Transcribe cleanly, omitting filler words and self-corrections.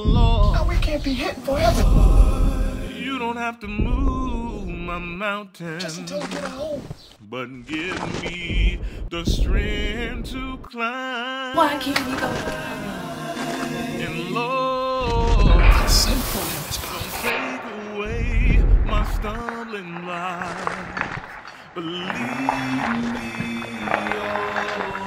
Lord. No, we can't be hitting forever. You don't have to move my mountain. Just until we get home. But give me the strength to climb. Why can't we go? And Lord, I'll send for him, Miss Pop. take away my stumbling blocks. But lead me on.